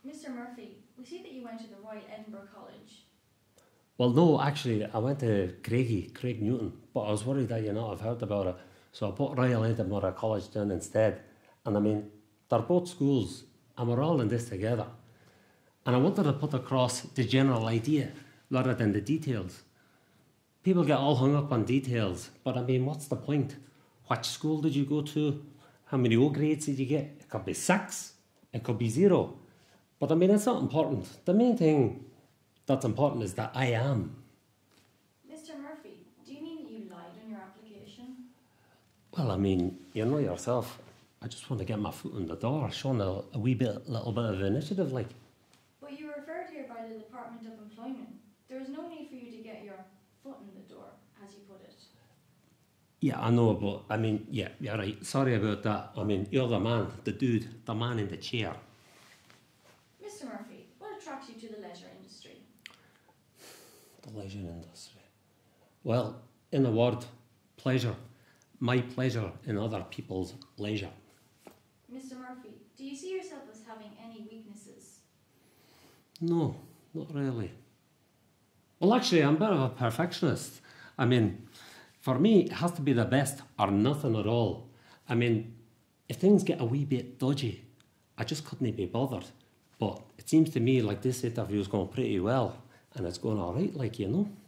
Mr. Murphy, we see that you went to the Royal Edinburgh College. Well, no, actually, I went to Craig Newton, but I was worried that you not have heard about it. So I put Royal Edinburgh College down instead. And I mean, they're both schools, and we're all in this together. And I wanted to put across the general idea rather than the details. People get all hung up on details, but I mean, what's the point? What school did you go to? How many O grades did you get? It could be 6, it could be 0. But I mean, it's not important. The main thing that's important is that I am. Mr. Murphy, do you mean that you lied on your application? Well, I mean, you know yourself, I just want to get my foot in the door, showing a little bit of initiative, like. But you were referred here by the Department of Employment. There is no need for you to get your foot in the door, as you put it. Yeah, I know, but I mean, yeah, you're right. Sorry about that. I mean, you're the man, the dude, the man in the chair. Mr. Murphy, what attracts you to the leisure industry? The leisure industry. Well, in a word, pleasure. My pleasure in other people's leisure. Mr. Murphy, do you see yourself as having any weaknesses? No, not really. Well, actually, I'm a bit of a perfectionist. I mean, for me, it has to be the best or nothing at all. I mean, if things get a wee bit dodgy, I just couldn't be bothered. But it seems to me like this interview is going pretty well, and it's going all right, like, you know.